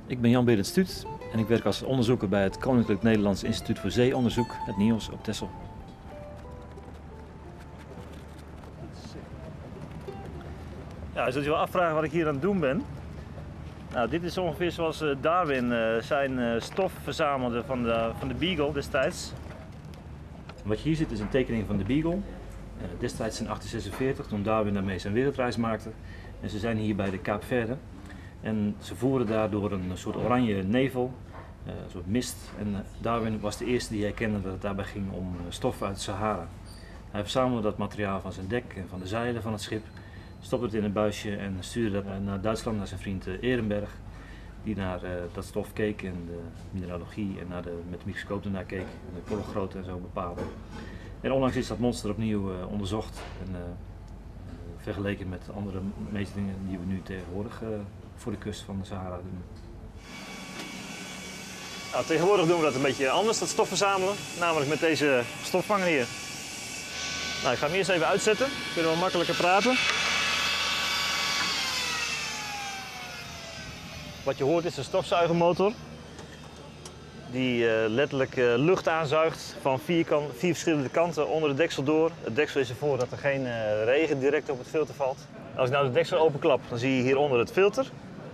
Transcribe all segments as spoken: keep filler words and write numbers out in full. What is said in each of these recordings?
Ik ben Jan Berend Stuut en ik werk als onderzoeker bij het Koninklijk Nederlands Instituut voor Zeeonderzoek, het N I O S, op Texel. Ja, je zult je wel afvragen wat ik hier aan het doen ben. Nou, dit is ongeveer zoals Darwin uh, zijn uh, stof verzamelde van de, van de Beagle destijds. Wat je hier ziet is een tekening van de Beagle. Uh, destijds in achttien zesenveertig, toen Darwin daarmee zijn wereldreis maakte. En ze zijn hier bij de Kaap Verde. En ze voeren daar door een soort oranje nevel, uh, een soort mist. En uh, Darwin was de eerste die herkende dat het daarbij ging om uh, stof uit de Sahara. Hij verzamelde dat materiaal van zijn dek en van de zeilen van het schip, stopte het in een buisje en stuurde dat naar Duitsland, naar zijn vriend uh, Ehrenberg, die naar uh, dat stof keek en de mineralogie en naar de, met de microscoop ernaar keek, en de korrelgrootte en zo bepaalde. En onlangs is dat monster opnieuw uh, onderzocht en uh, vergeleken met andere metingen die we nu tegenwoordig uh, voor de kust van de Sahara doen. Nou, tegenwoordig doen we dat een beetje anders, dat stof verzamelen, namelijk met deze stofvanger hier. Nou, ik ga hem eerst even uitzetten, kunnen we makkelijker praten. Wat je hoort is een stofzuigermotor die uh, letterlijk uh, lucht aanzuigt van vier, kan, vier verschillende kanten onder het deksel door. Het deksel is ervoor dat er geen uh, regen direct op het filter valt. Als ik nou de deksel openklap, dan zie je hieronder het filter.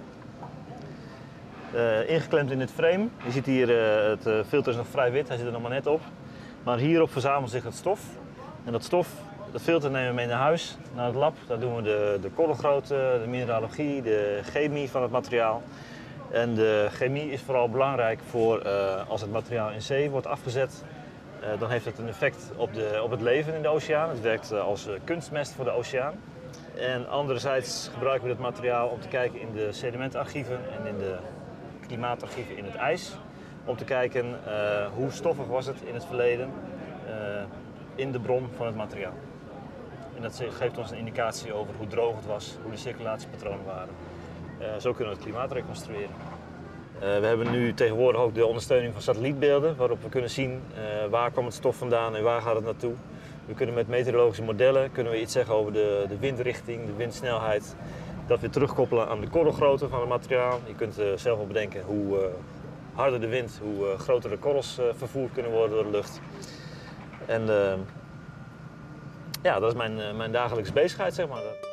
Uh, ingeklemd in het frame. Je ziet hier, uh, het uh, filter is nog vrij wit, hij zit er nog maar net op. Maar hierop verzamelt zich het stof. En dat stof, dat filter nemen we mee naar huis, naar het lab. Daar doen we de, de korrelgrootte, de mineralogie, de chemie van het materiaal. En de chemie is vooral belangrijk voor uh, als het materiaal in zee wordt afgezet. Uh, dan heeft het een effect op, de, op het leven in de oceaan. Het werkt uh, als uh, kunstmest voor de oceaan. En anderzijds gebruiken we dit materiaal om te kijken in de sedimentarchieven en in de klimaatarchieven in het ijs. Om te kijken uh, hoe stoffig was het in het verleden uh, in de bron van het materiaal. En dat geeft ons een indicatie over hoe droog het was, hoe de circulatiepatronen waren. Uh, zo kunnen we het klimaat reconstrueren. Uh, we hebben nu tegenwoordig ook de ondersteuning van satellietbeelden, waarop we kunnen zien uh, waar komt het stof vandaan en waar gaat het naartoe. We kunnen met meteorologische modellen kunnen we iets zeggen over de, de windrichting, de windsnelheid. Dat weer terugkoppelen aan de korrelgrootte van het materiaal. Je kunt uh, zelf wel bedenken hoe uh, harder de wind, hoe uh, groter de korrels uh, vervoerd kunnen worden door de lucht. En uh, ja, dat is mijn, uh, mijn dagelijkse bezigheid, zeg maar.